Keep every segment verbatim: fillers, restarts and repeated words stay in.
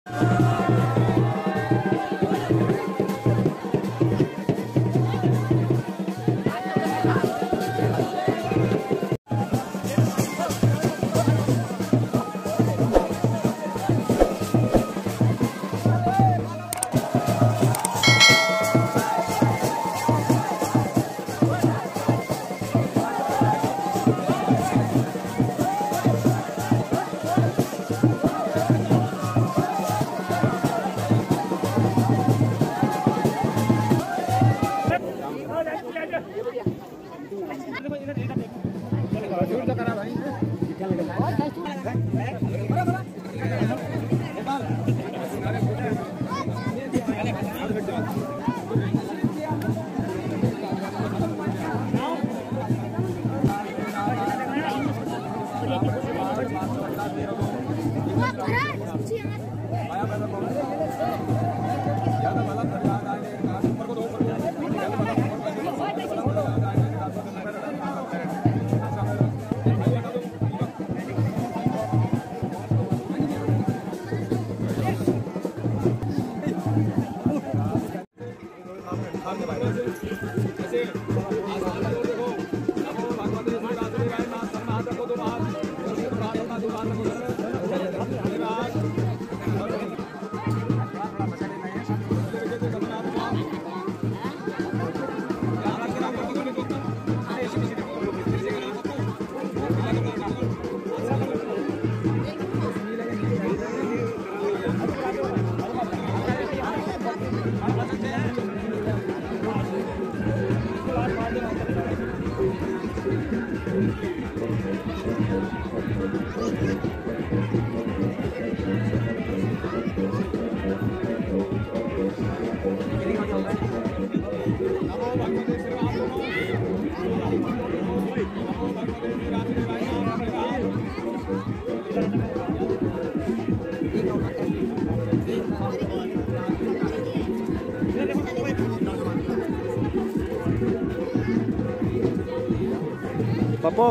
Papo.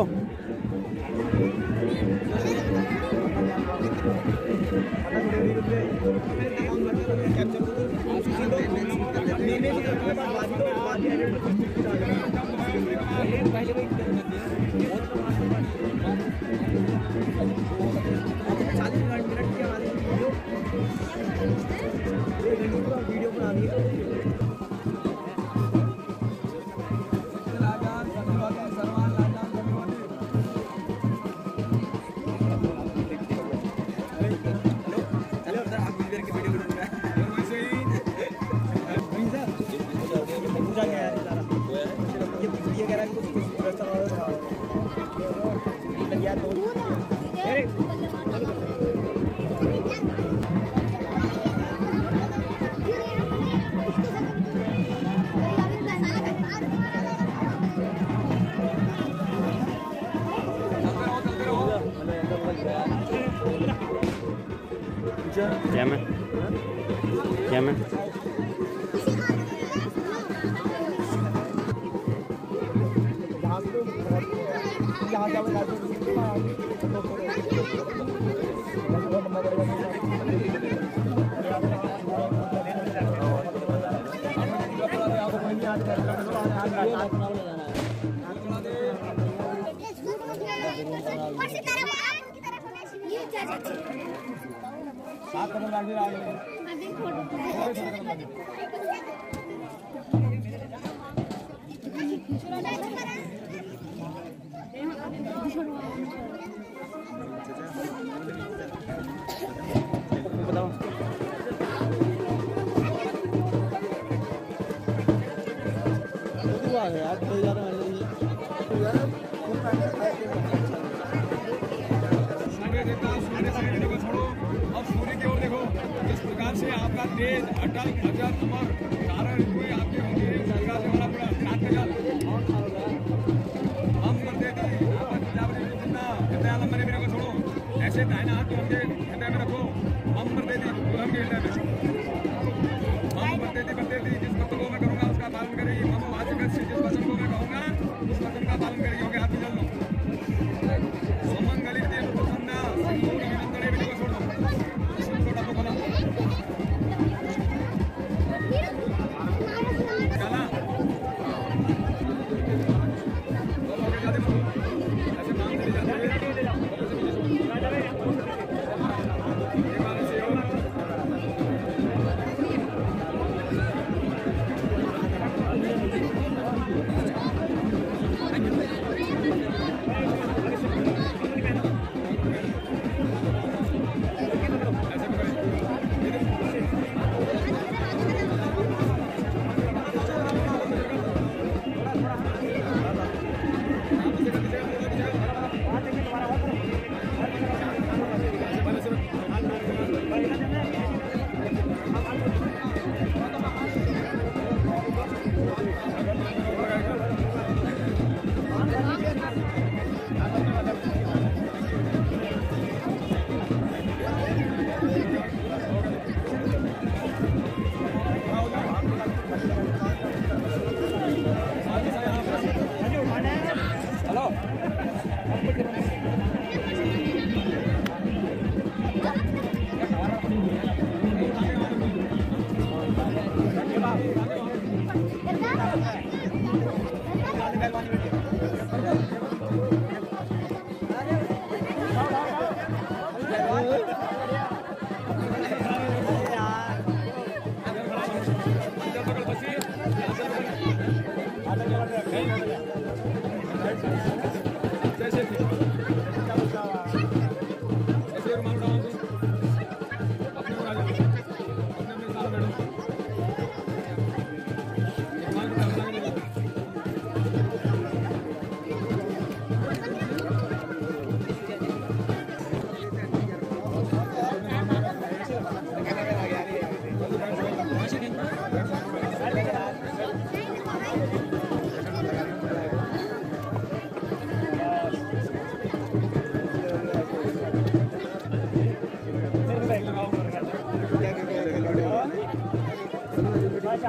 Video बना दी क्या मैं क्या मैं सात कदम आगे आ गए बताओ यार कोई ज्यादा से आपका तेज अटल अजर अमर कारण हुए आपके होंगे सरकार से हमारा पूरा काट का जाल हम कर देते हैं आप पंजाब में जितना हृदय आलम मेरे को छोड़ो ऐसे दाहिना हाथ जोड़ के हृदय में रखो हम कर देते दुल्हन के हृदय में हम कर देते कर देते जिस वचन को मैं करूँगा उसका पालन करेगी हम आज से जिस वचन को मैं कहूँगा उस वचन का पालन करेगी होंगे हाथ चल लो सुमंगली देव प्रसन्ना संपूर्ण विनंदने भी को छोड़ दो छोटा तो बोला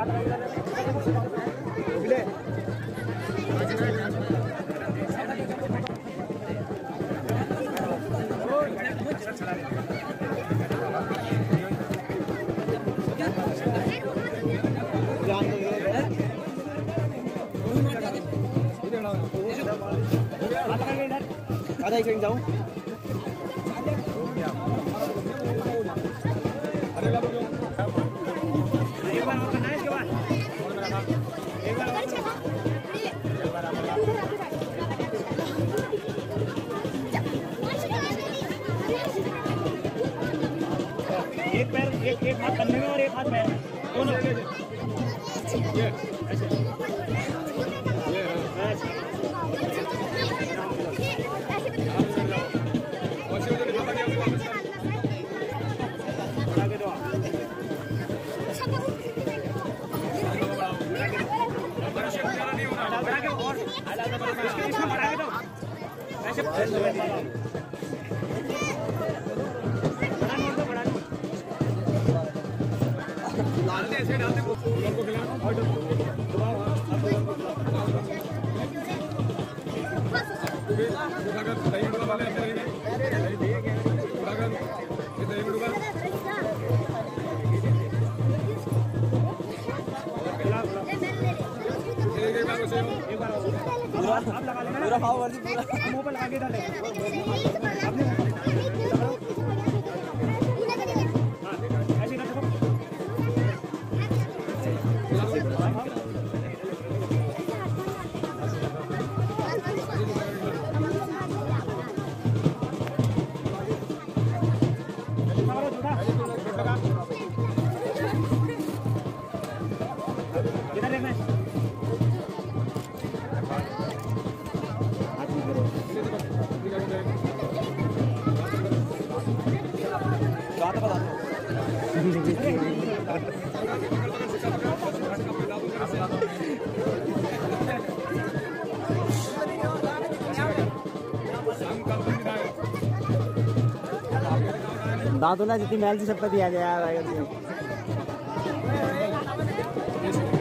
ở đây kênh giống एक पैर एक एक हाथ कंधे में और एक हाथ पैर दोनों ये ऐसे ये और से उधर खाता क्या वापस बढ़ा के दो हमारा शेप ज्यादा नहीं होना बढ़ा के और इसके इसमें बढ़ा के दो ऐसे बढ़ा नहीं तो बढ़ा डालते ऐसे डालते को को खिलाना और दबाओ उठाकर दही में डुबा ले अंदर ही उठाकर ये दही में डुबा एक एक बार उसे एक बार पूरा आप लगा लेना पूरा पाव वर्दी पूरा मुंह पे लगा के डाले आपने हां ऐसे ना देखो किधर देखना है बात बता दांतों ना जितनी मैल थी सब पे दिया गया है।